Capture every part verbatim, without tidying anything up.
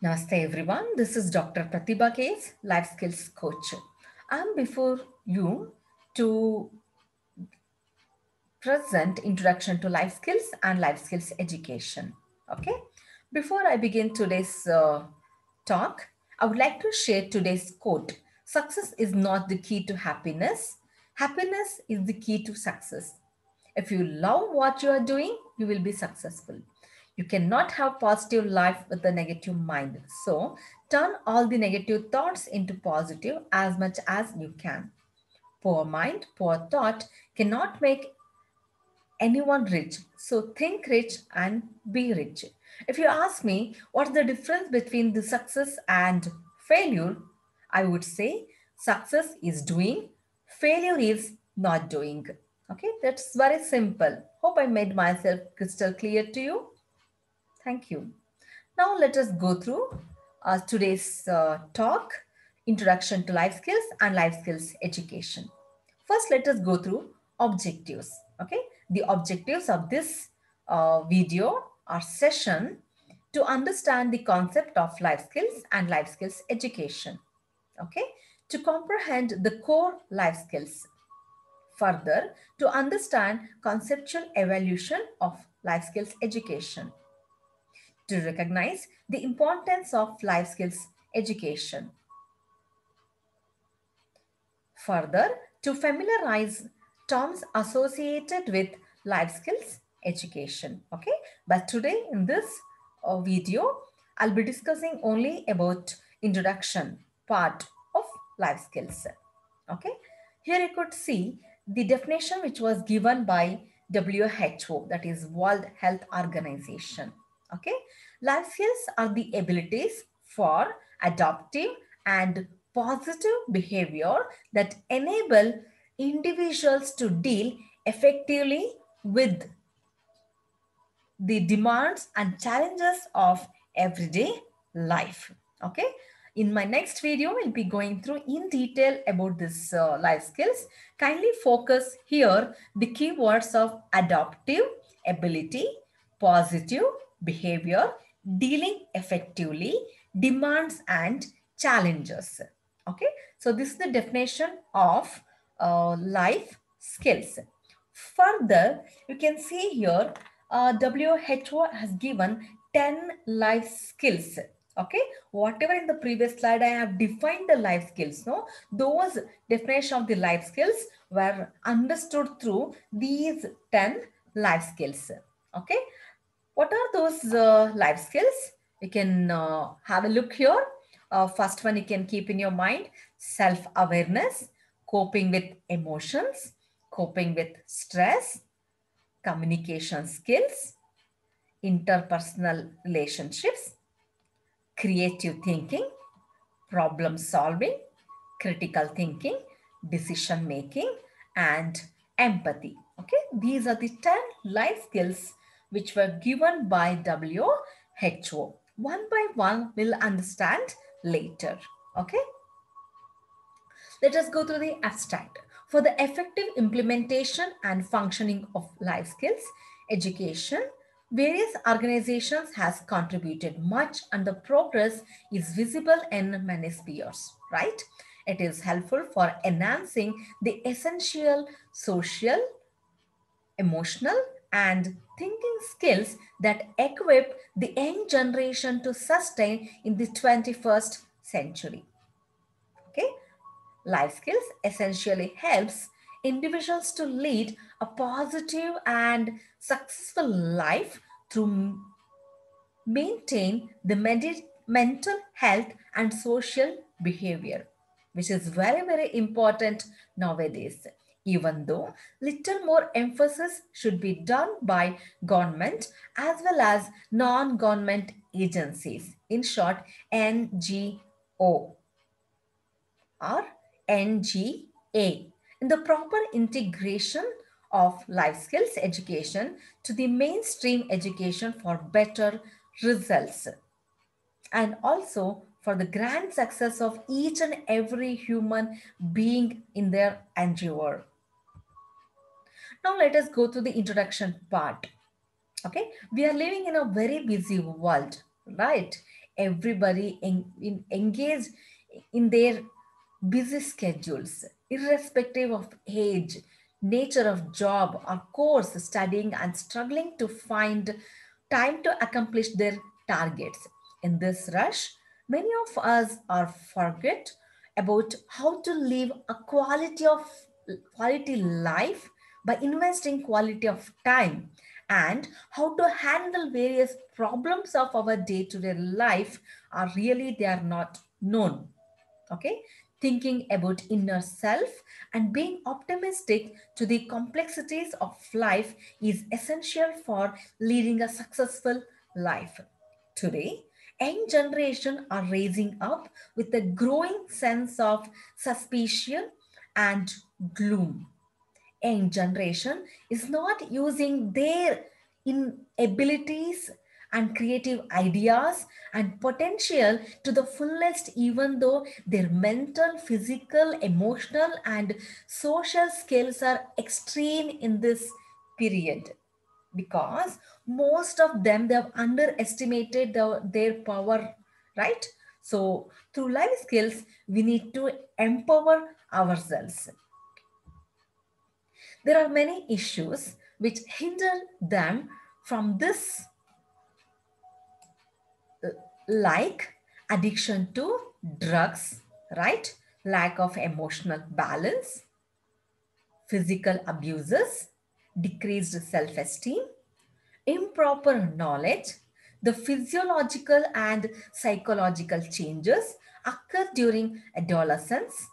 Namaste everyone. This is Doctor Pratibha Case, Life Skills Coach. I'm before you to present introduction to life skills and life skills education. Okay. Before I begin today's uh, talk, I would like to share today's quote. Success is not the key to happiness. Happiness is the key to success. If you love what you are doing, you will be successful. You cannot have positive life with a negative mind. So turn all the negative thoughts into positive as much as you can. Poor mind, poor thought cannot make anyone rich. So think rich and be rich. If you ask me what's the difference between the success and failure, I would say success is doing, failure is not doing. Okay, that's very simple. Hope I made myself crystal clear to you. Thank you. Now let us go through uh, today's uh, talk, Introduction to Life Skills and Life Skills Education. First, let us go through objectives. Okay, the objectives of this uh, video or session to understand the concept of life skills and life skills education. Okay, to comprehend the core life skills. Further, to understand conceptual evolution of life skills education, to recognize the importance of life skills education. Further, to familiarize terms associated with life skills education. Okay, but today in this uh, video, I'll be discussing only about introduction part of life skills. Okay, here you could see the definition which was given by W H O, that is World Health Organization. Okay, life skills are the abilities for adaptive and positive behavior that enable individuals to deal effectively with the demands and challenges of everyday life. Okay. In my next video, we'll be going through in detail about this uh, life skills. Kindly focus here the keywords of adaptive ability, positive behavior, dealing effectively, demands and challenges. Okay. So this is the definition of uh, life skills. Further, you can see here uh, W H O has given ten life skills. Okay, whatever in the previous slide I have defined the life skills, no, those definition of the life skills were understood through these ten life skills. Okay, what are those uh, life skills? You can uh, have a look here. Uh, first one you can keep in your mind: self-awareness, coping with emotions, coping with stress, communication skills, interpersonal relationships, creative thinking, problem solving, critical thinking, decision making, and empathy. Okay, these are the ten life skills which were given by W H O. One by one, we'll understand later. Okay, let us go through the abstract. For the effective implementation and functioning of life skills education, various organizations has contributed much and the progress is visible in many spheres, right? It is helpful for enhancing the essential social, emotional, and thinking skills that equip the young generation to sustain in the twenty-first century. Okay, life skills essentially helps individuals to lead a positive and successful life through maintain the medi- mental health and social behavior, which is very very important nowadays, even though little more emphasis should be done by government as well as non-government agencies, in short N G O or N G A, in the proper integration of life skills education to the mainstream education for better results and also for the grand success of each and every human being in their endeavor. Now let us go to the introduction part. Okay, we are living in a very busy world, right? everybody en- in, engaged in their busy schedules, irrespective of age, nature of job or course, studying and struggling to find time to accomplish their targets. In this rush, many of us are forget about how to live a quality of quality life by investing quality of time, and how to handle various problems of our day-to-day life are really they are not known. Okay, thinking about inner self and being optimistic to the complexities of life is essential for leading a successful life. Today, young generation are raising up with a growing sense of suspicion and gloom. Young generation is not using their inabilities and creative ideas and potential to the fullest, even though their mental, physical, emotional and social skills are extreme in this period, because most of them they have underestimated the, their power, right? So through life skills we need to empower ourselves. There are many issues which hinder them from this, like addiction to drugs, right? Lack of emotional balance, physical abuses, decreased self esteem, improper knowledge. The physiological and psychological changes occur during adolescence,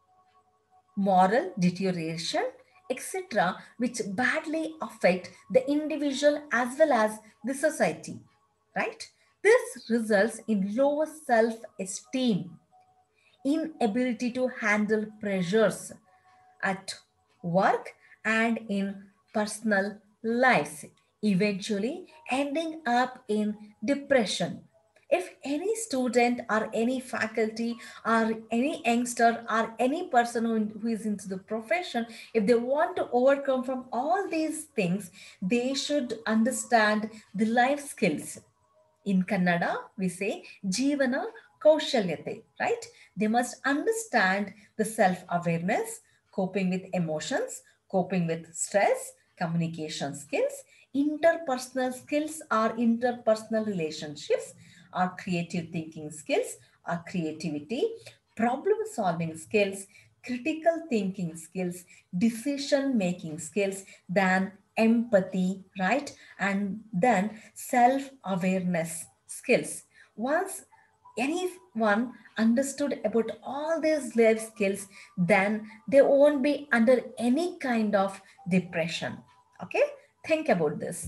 moral deterioration, et cetera, which badly affect the individual as well as the society, right? This results in lower self esteem, inability to handle pressures at work and in personal lives, eventually ending up in depression. If any student or any faculty or any youngster or any person who, who is into the profession, if they want to overcome from all these things, they should understand the life skills. In Kannada, we say Jivana Kaushalyate, right? They must understand the self awareness, coping with emotions, coping with stress, communication skills, interpersonal skills or interpersonal relationships, or creative thinking skills or creativity, problem solving skills, critical thinking skills, decision making skills, then empathy, right? And then self awareness skills. Once anyone understood about all these life skills, then they won't be under any kind of depression. Okay, think about this.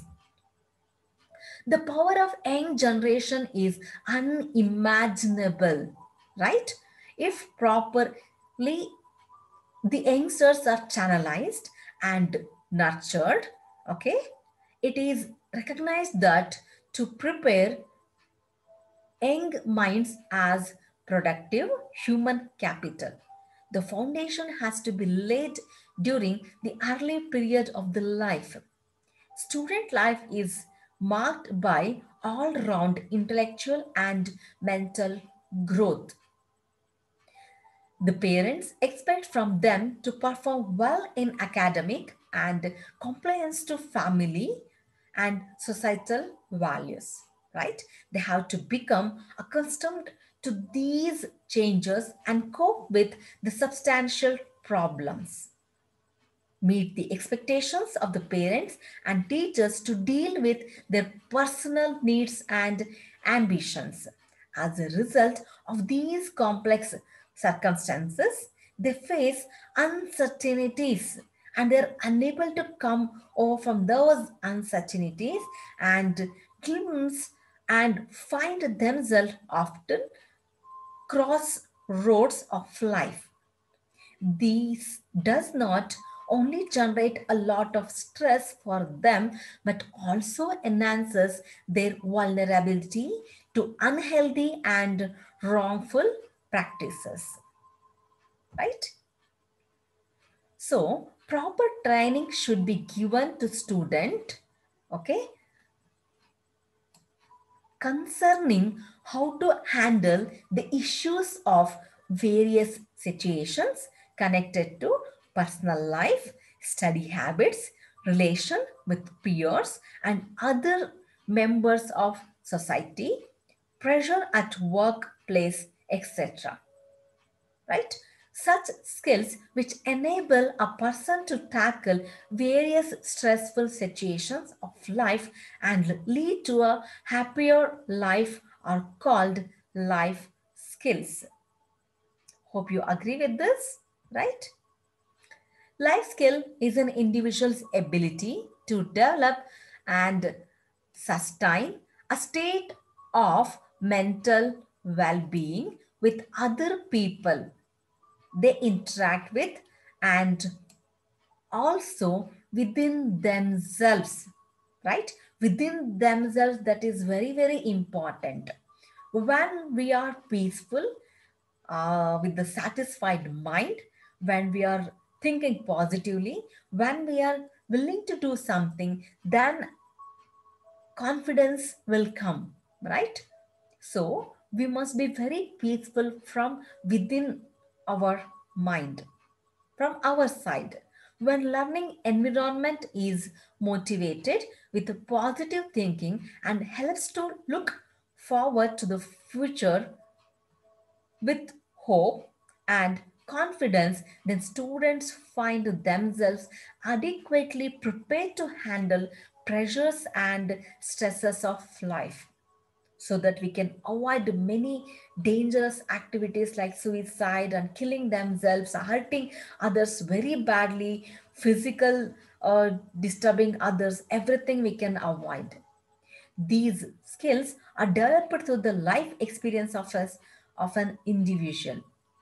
The power of young generation is unimaginable, right? If properly the youngsters are channelized and nurtured, okay, it is recognized that to prepare young minds as productive human capital, the foundation has to be laid during the early period of the life. Student life is marked by all round intellectual and mental growth. The parents expect from them to perform well in academic and compliance to family and societal values, right? They have to become accustomed to these changes and cope with the substantial problems, meet the expectations of the parents and teachers to deal with their personal needs and ambitions. As a result of these complex circumstances, they face uncertainties and they're unable to come over from those uncertainties and glimpse and find themselves often crossroads of life. These does not only generate a lot of stress for them, but also enhances their vulnerability to unhealthy and wrongful practices, right? So proper training should be given to student, okay, concerning how to handle the issues of various situations connected to personal life, study habits, relation with peers and other members of society, pressure at workplace, et cetera. Right? Such skills which enable a person to tackle various stressful situations of life and lead to a happier life are called life skills. Hope you agree with this, right? Life skill is an individual's ability to develop and sustain a state of mental well being with other people they interact with and also within themselves, right? Within themselves, that is very, very important. When we are peaceful, uh, with the satisfied mind, when we are thinking positively, when we are willing to do something, then confidence will come, right? So we must be very peaceful from within our mind, from our side. When learning environment is motivated with positive thinking and helps to look forward to the future with hope and confidence, then students find themselves adequately prepared to handle pressures and stresses of life so that we can avoid many dangerous activities like suicide and killing themselves, hurting others very badly, physical uh, disturbing others, everything we can avoid. These skills are developed through the life experience of us of an individual,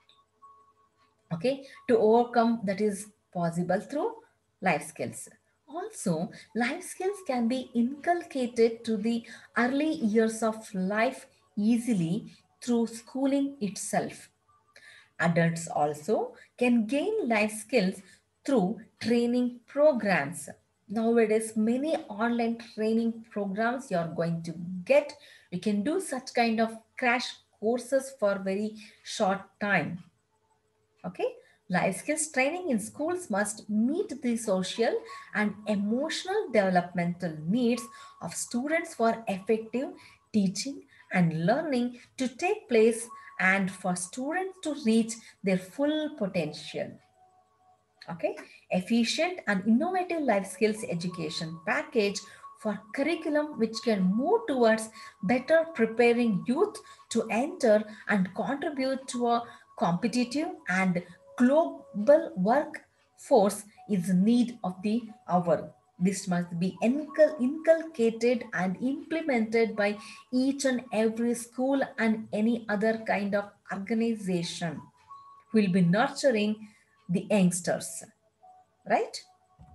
okay, to overcome that is possible through life skills. Also, life skills can be inculcated to the early years of life easily through schooling itself. Adults also can gain life skills through training programs. Nowadays many online training programs you are going to get. You can do such kind of crash courses for very short time. Okay, life skills training in schools must meet the social and emotional developmental needs of students for effective teaching and learning to take place and for students to reach their full potential. Okay, efficient and innovative life skills education package for curriculum which can move towards better preparing youth to enter and contribute to a competitive and global workforce is need of the hour. This must be incul- inculcated and implemented by each and every school and any other kind of organization who will be nurturing the youngsters, right?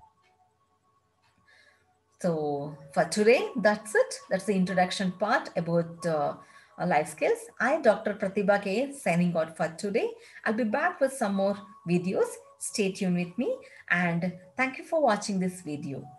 So for today, that's it. That's the introduction part about uh, uh, life skills. I, Doctor Pratibha K, signing out for today. I'll be back with some more videos. Stay tuned with me and thank you for watching this video.